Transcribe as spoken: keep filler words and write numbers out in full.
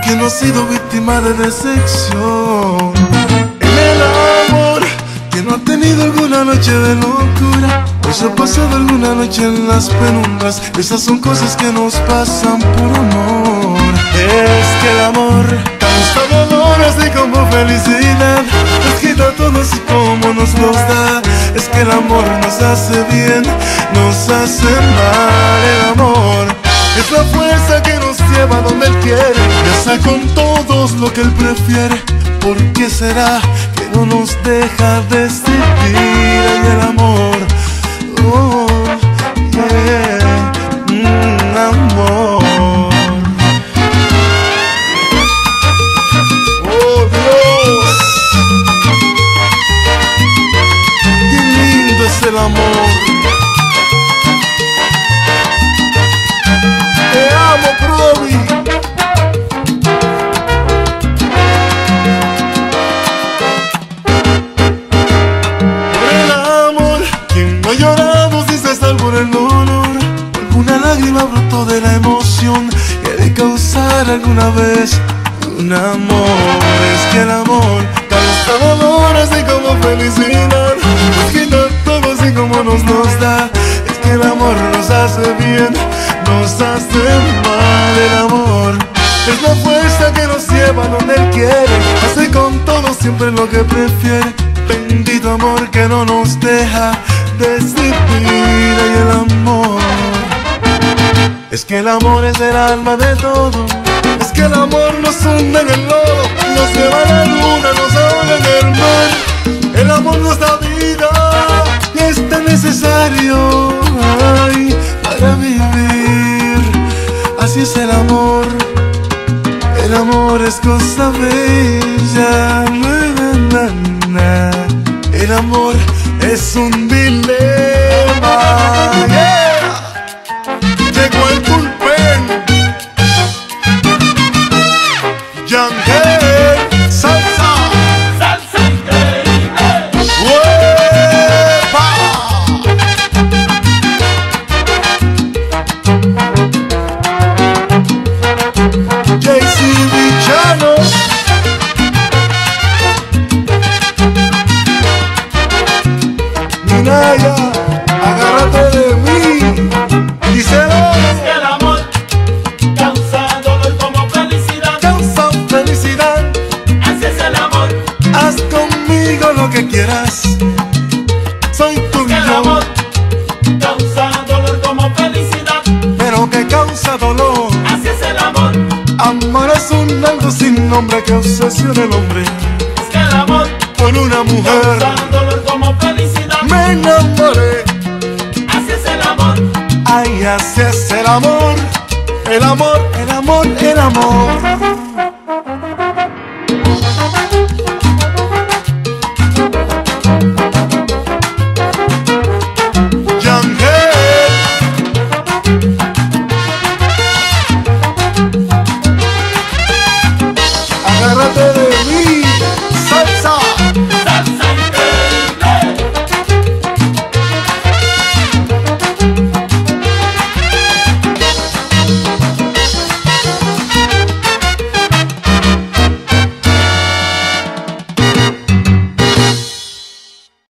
que no ha sido víctima de decepción. En el amor, que no ha tenido alguna noche de locura, pues ha pasado alguna noche en las penumbras. Esas son cosas que nos pasan por amor. Es que el amor causa dolor así como felicidad, nos quita todo así como nos los da. Es que el amor nos hace bien, nos hace mal. El amor es la fuerza que nos lleva donde Él quiere, y hace con todos lo que Él prefiere. ¿Por qué será que no nos deja decidir? Ay, el amor, oh, yeah, mm, amor. Oh, Dios, qué lindo es el amor. Te amo, Provi. Por el amor, quien no ha llorado sin cesar por el dolor, alguna lágrima brotó de la emoción que de causar alguna vez un amor. Es que el amor causa dolor así como felicidad, nos quita todo así como nos nos da. Es que el amor nos hace bien, nos hace mal. El amor es la fuerza que nos lleva donde Él quiere, hace con todo siempre lo que prefiere. Bendito amor que no nos deja decidir. Y el amor, es que el amor es el alma de todo. Es que el amor nos hunde en el lodo, nos lleva a la luna, nos ahoga en el mar. El amor nos da vida y es tan necesario, ay, para vivir. Así es el amor, el amor es cosa bella. Na, na, na. El amor es un dilema. Yeah. Llegó el pulpen, Yangel, salsa, Salsa increíble. ¡Uepa! J C Villanos, Minaya, agárrate de mí. Díselo. Es que el amor causa dolor como felicidad. Causa felicidad, Así es el amor. haz conmigo lo que quieras. Soy Es que el tuyo, amor causa dolor como felicidad. pero que causa dolor. Así es el amor. Amor es un algo sin nombre que obsesiona el hombre Es que el amor con una mujer. causa dolor como felicidad. Me enamoré, Así es el amor. ay, así es el amor. El amor, el amor, el amor. Yangel, agárrate